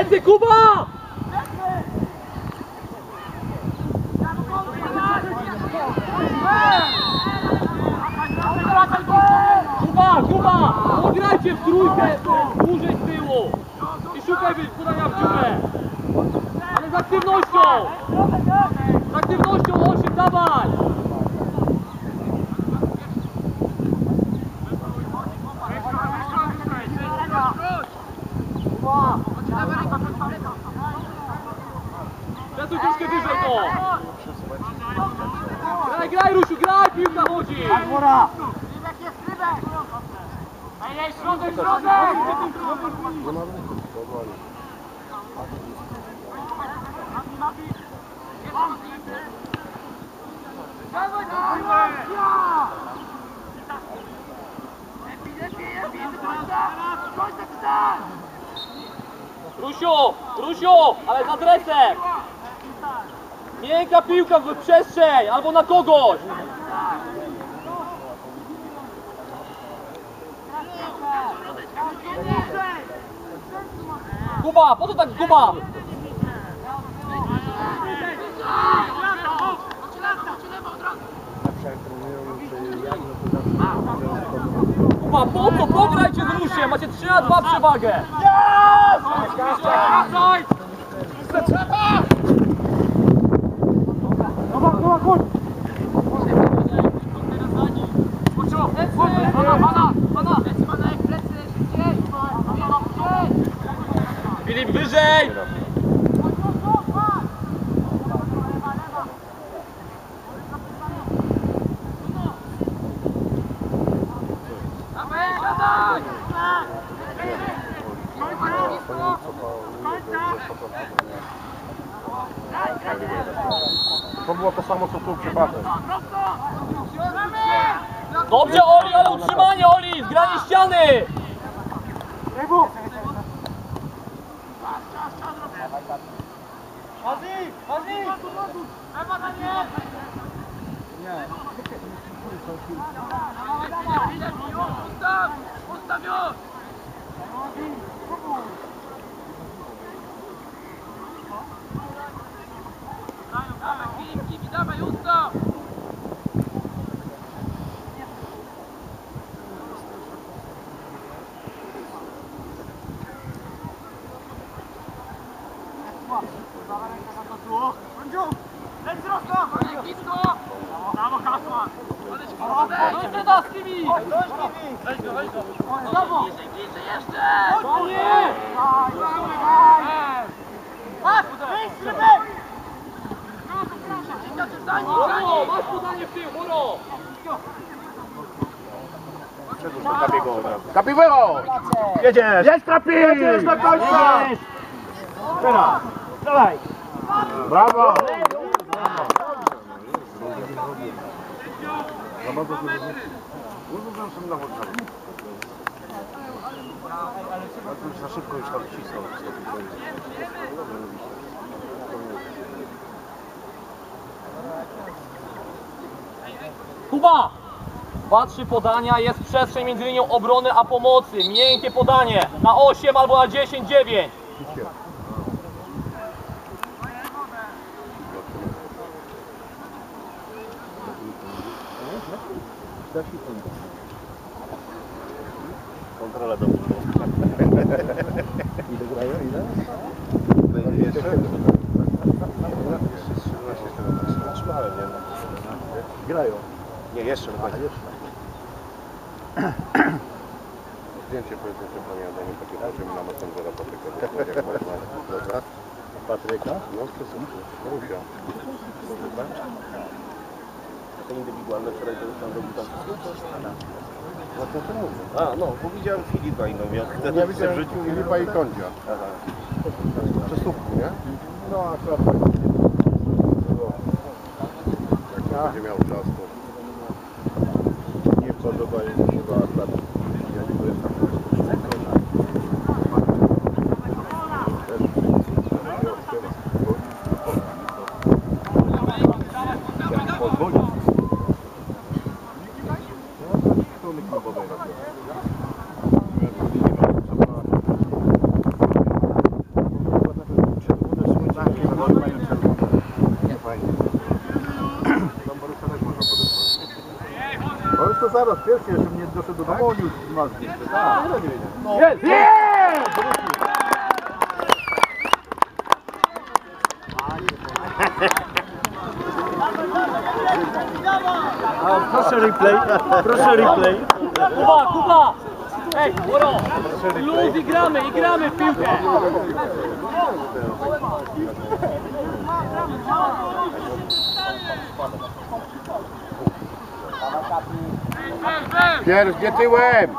Plecy, Kuba! Kuba! Pograjcie w trójkę dłużej z tyłu i szukaj podania w dziurę. Ale z aktywnością! Z aktywnością, 8, dawaj! Przesuń troszkę wyżej to! Graj, Rusiu, graj! Piłka chodzi! Środek! Rusiu, ale za dresem! Miękka piłka w przestrzeń, albo na kogoś! Kuba, po co tak Kuba? Kuba, po co? Pograjcie z Rusiem, macie 3-2 przewagę! Filip, wyżej! To było to samo co tu w przypadku. Dobrze, Oli, ale utrzymanie, Oli! Zgranie ściany! Ustaw już! Dawaj, Filip, dawaj, ustaw! Leć Rosław! Blisko! Brawo, Kasła! Dojdź Bredowskimi! Weź go! Znowu! Bliżej jeszcze! Panie! Masz! Wyjść, Rybek! Moro, masz podanie w tył, Moro! Kapivero! Jedziesz! Jedź Kapi! Jedziesz do końca! Teraz! Dawaj! Brawo! Za szybko już tam wcisnął. Kuba! 2-3 podania, jest przestrzeń między linią obrony a pomocy. Miękkie podanie na 8 albo na 10, 9. Kontrola do mnie. Ile grają? Ile? Jeszcze 13, 14. Trzymałem, nie? Grają. Nie, jeszcze wychodzi. Zdjęcie powiedzmy, pamiętam, takie poziom na Messengera Patryka. Jak można, prawda? Patryka? No, przesuńcie. Rusia. A to indywidualne wczoraj to już tam robił tam wszystko? No to co mówię. A, no, bo widziałem Filipa i no miał wtedy ja widziałem w życiu Filipa i Kondzia. Aha. Przesłówku, nie? No, akurat tak. Jak będzie miał czas, to nie podobają mi się chyba atletów. Ja nie byłem tak. Pozwolić. doszedł do domu, już masz jeszcze. Jest! Proszę replay, proszę replay. Kuba! Ej, Moro! Luz i gramy w piłkę! Pierw, nie tyłem!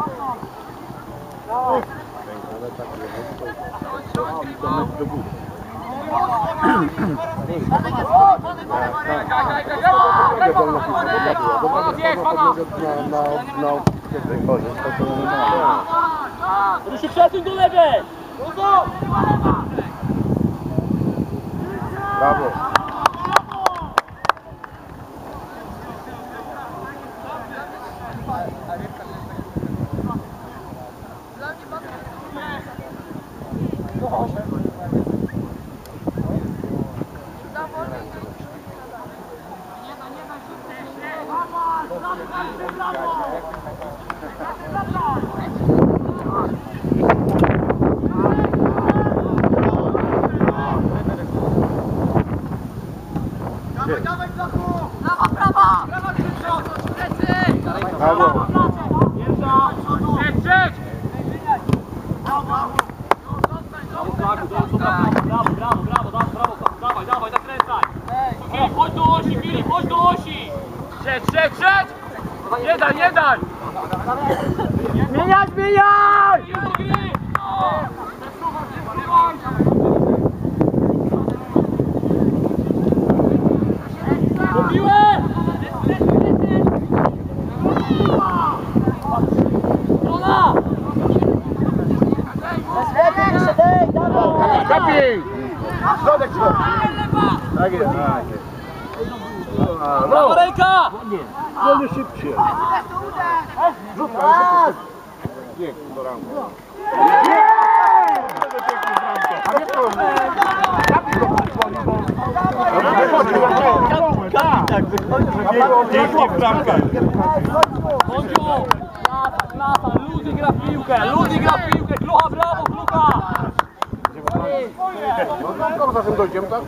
Ruszy przesuń do lewej! Brawo! Brawo! Dawaj, zakręcaj! Filip, chodź do osi! Siedź! Nie daj! Zmieniaj! Mówiłem! Strona! Kapiej! Środek! Tak jest. Prawa ręka! Wolny szybciej. Nie, do rangu. Pięknie w bramkę. Bądziu! Klasa, Ludy gra w piłkę! Klucha, brawo, Klucha! No, zatem dojdziemy, tak?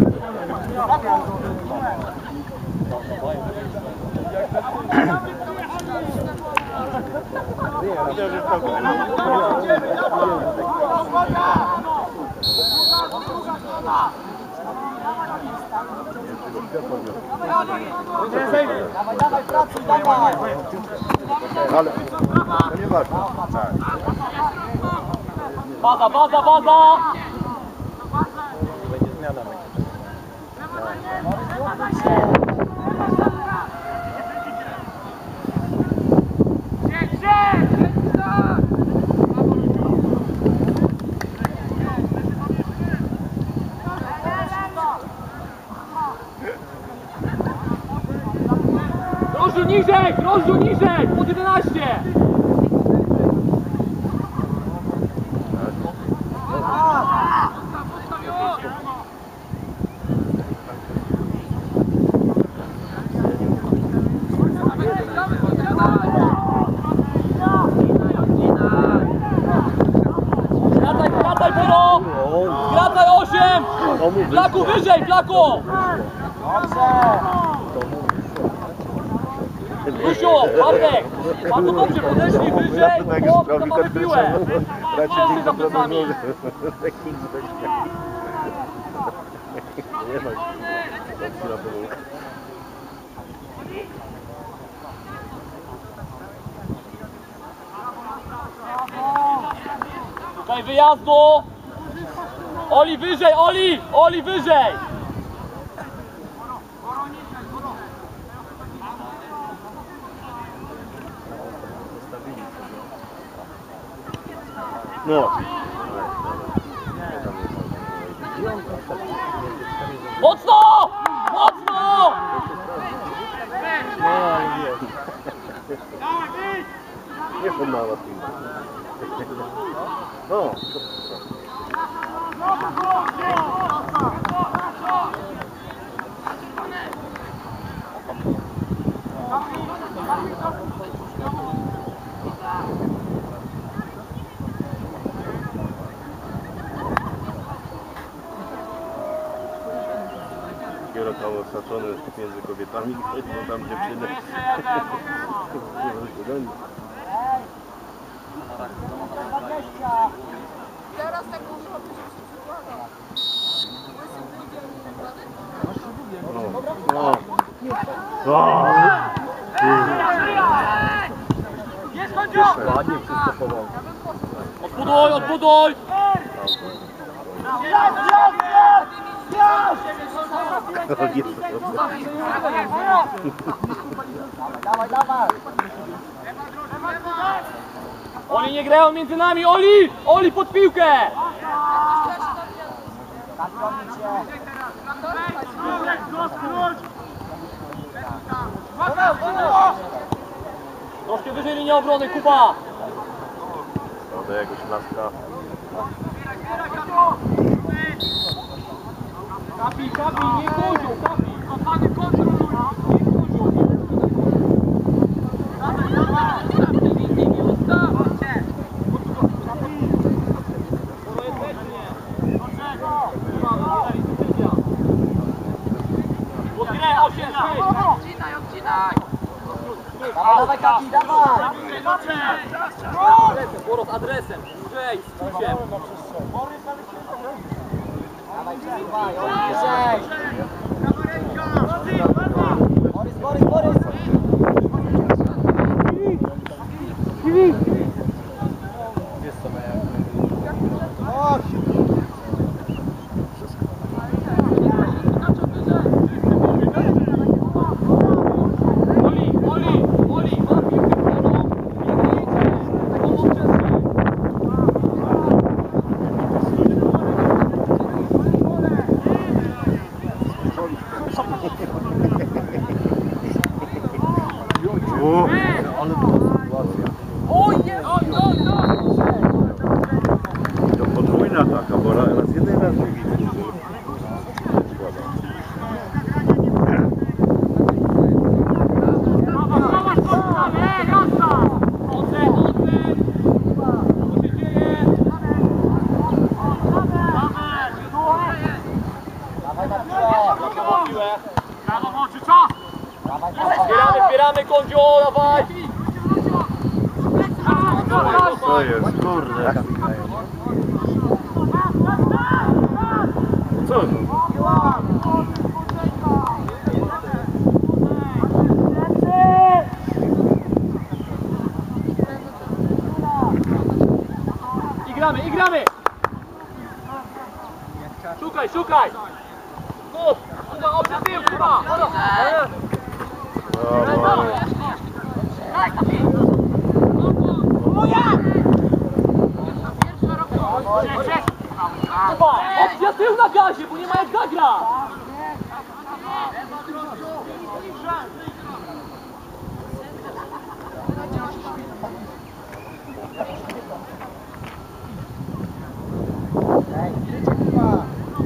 Dawaj, pracuj, dawaj! Ale to nie ważne. Tak. Baza! Będzie zmiana. Rozdział niżej! Pod 11! Wracaj, Boro! Wracaj 8! Flaku, wyżej, Flaku! Rysiu, Bartek! Bardzo dobrze, podeszli wyżej, to mamy piłę! Mocniej za plecami! Nie ma opcji na pomyłkę. Tutaj wyjazdu! Oli wyżej, Oli wyżej! No. Mocno! Mocno! Nie pomała piłka. No. tam osaczony między kobietami, bo tam dziewczyny. Teraz tak można być przykładem. Jest kończą! Ładnie przystopował. Odbuduj, odbuduj! Dawaj, dawaj! Oni nie grają między nami, Oli! Oli pod piłkę! Tak robicie! Troszkę wyżej linii obrony, Kuba! Do jakoś laska. Kapi, kapi, nie kończą, kapi! Kochany kontroluj! Nie kończą! Nie ustawcie! To jest weźmie! Odgraj, 8, 6! Odcinaj, odcinaj! Dawaj, dawaj, Kapi, dawaj! Sporo z adresem, dłużej, z kusiem. Dawaj, dawaj, bliżej! Borys, Borys, Borys! Oli, Oli, Oli, ma piłkę wolną, nie wyjdzie, pomóż wcześniej. Ale to sytuacja. Oj, nie, oj, oj, oj! To podwójna taka, bo raz jeden, raz drugi. Dawaj na piłę! Dawaj, Zbieramy, zbieramy, Kondzio, dawaj! Co jest? Kurde. Co? I gramy, i gramy! Szukaj, szukaj! Kup! Kuba, obcy tył, Kuba! Brawo. Kuba, opcja tył na gazie, bo nie ma jak zagrać! Ej, krycie piła!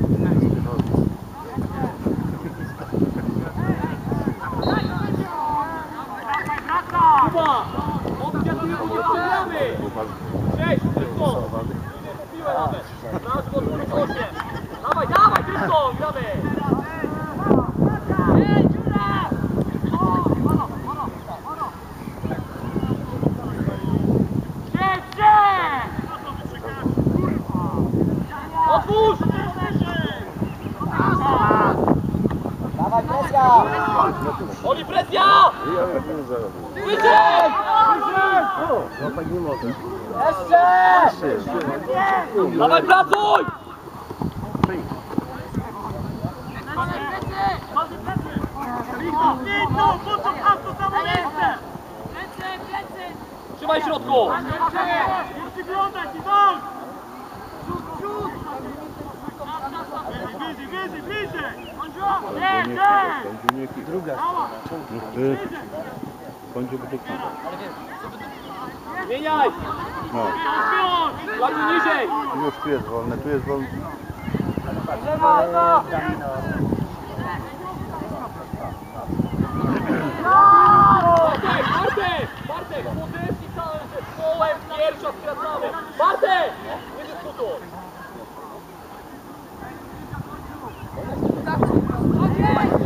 Kuba! Opcja tyłu, nie przegramy! 6, szybko! Piłę nawet! Nasz podwórek 8! Dawaj, dawaj, szybko, gramy! Otwórz! Dawaj, presja! Oli, presja! Ja nie zarobię. Wyżej! No tak nie może. Jeszcze! Dawaj, pracuj! Trzymaj w środku! Druga. Kończy budynku. Zmieniaj! No. Kładź niżej! Już tu jest wolne, tu jest wolne. Bartek, pozycji całym zespołem, pierwsza skracamy. Bartek! Nie dyskutuj!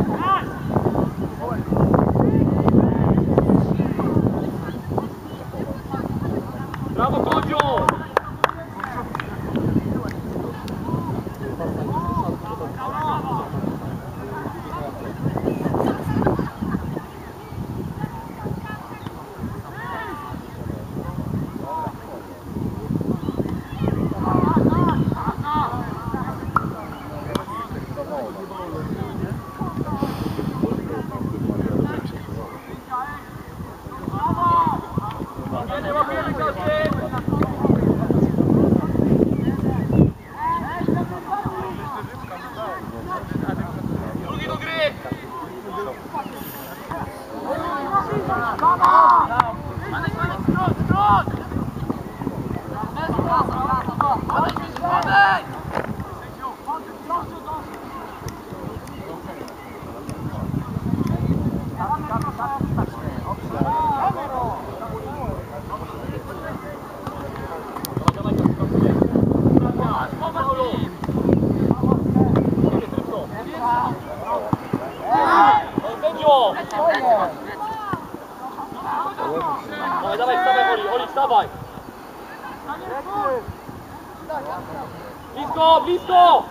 Blisko, blisko!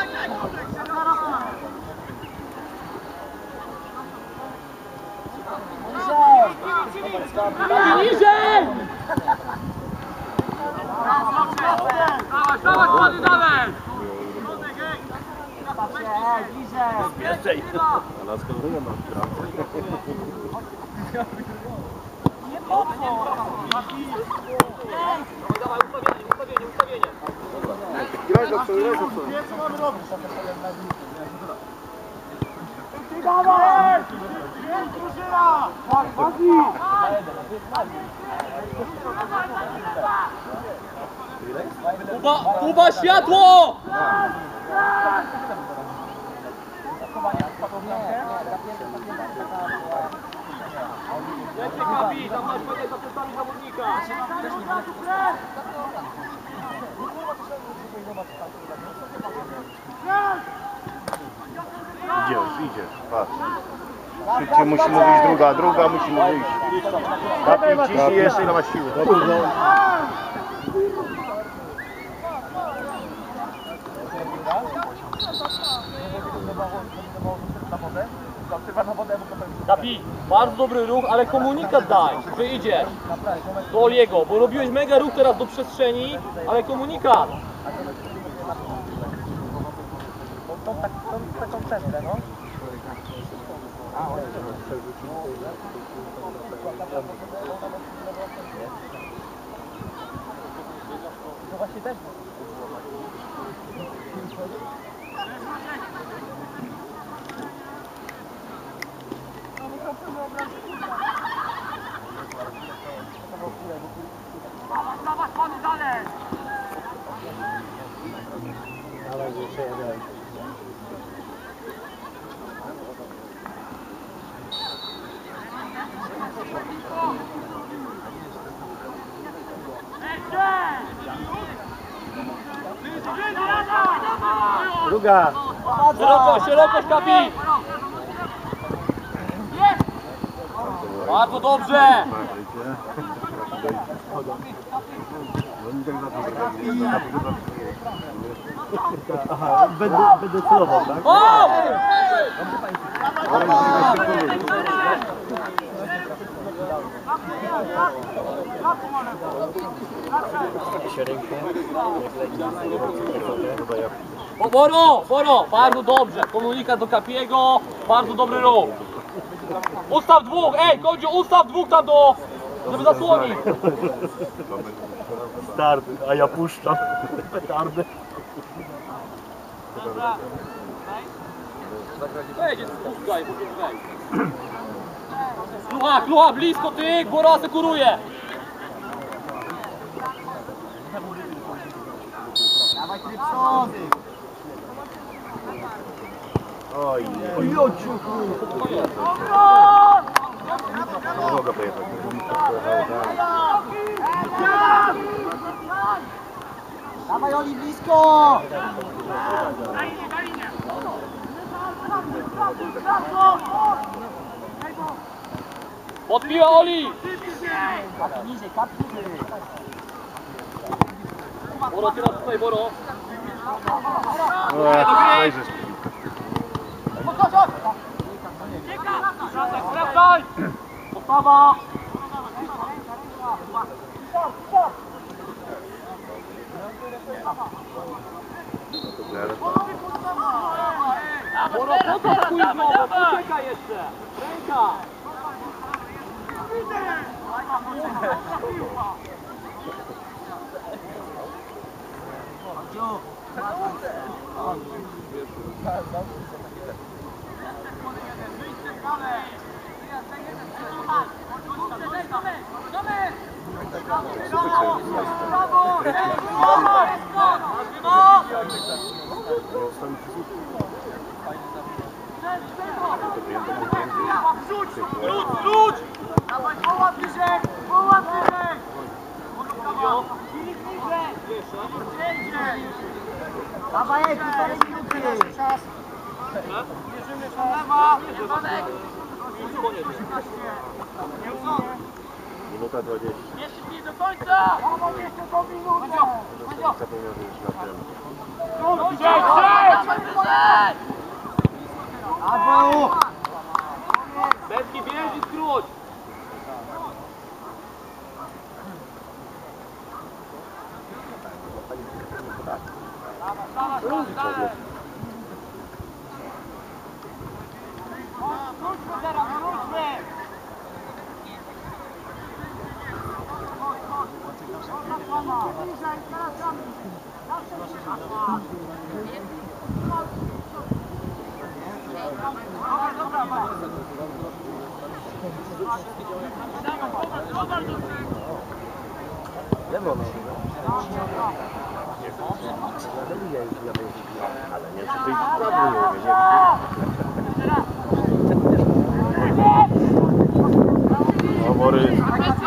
Niżej! Dawaj, młody, dawaj! Więcej. A nas nie ma Dawaj, ustawienie. Graj do przodu, graj do przodu. Dawaj! Jest drużyna! Kuba, światło! Lecie Kapi, tam masz powiedzieć za plecami zawodnika. Idziesz, patrz. Szybciej musi mówić druga musi mówić. Papi, ciśnij jeszcze ile masz siły. Kapi, bardzo dobry ruch, ale komunikat daj, że idziesz do Oliego, bo robiłeś mega ruch teraz do przestrzeni, ale komunikat. Taką cestę, no. To właśnie też. Dawaj, pany, dalej! Druga. Szerokość Kapi! Bardzo dobrze! Będę celował, tak? O! O, Boro, bardzo dobrze. Komunikat do Kapiego, bardzo dobry ruch. Ustaw dwóch, Końdziu, ustaw dwóch tam żeby zasłonić. Start, a ja puszczam. Petardy. Wejdź, spuszczaj, wejdź. Klucha, blisko ty, Boro asekuruje. Dawaj, Krypson! Oj, nie mogę pojechać. Dawaj, Oli, blisko! Podbiła Oli. Kapki niżej, kapki niżej. Boro, teraz tutaj, Boro. Wejrzysz. Wracaj! Postawa! Boro, poczekaj znowu, poczekaj jeszcze! Ręka! Wróć! Dawaj, połap bliżej! Połap bliżej! Dawaj, półtorej minuty! Minuta 20. Jeszcze nie do końca! Jeszcze do minuty! Zapomniał, że już na tym. Brawo! Bezki bierz i skróć. Wróćmy teraz, wróćmy! Bliżej, teraz ramy! Lewo no. Ale nie, czy to jest prawo, nie mówię, nie. O, Borys.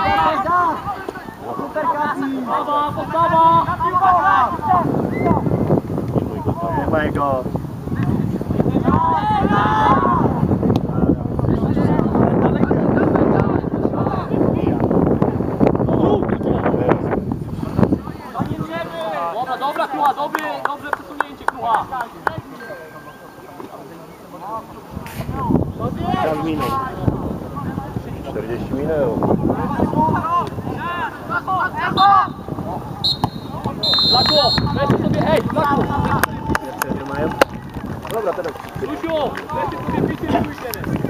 Super Kapi! Postawa, postawa. Nie ma go. Dobra, dobra, Krucha, dobre przesunięcie, Krucha. Tam minut. 40 minut. Blaku, weźcie sobie, ej, Blaku. Jeszcze nie mają? Dobra, teraz. Lusiu, weźcie sobie picie i pójdziemy.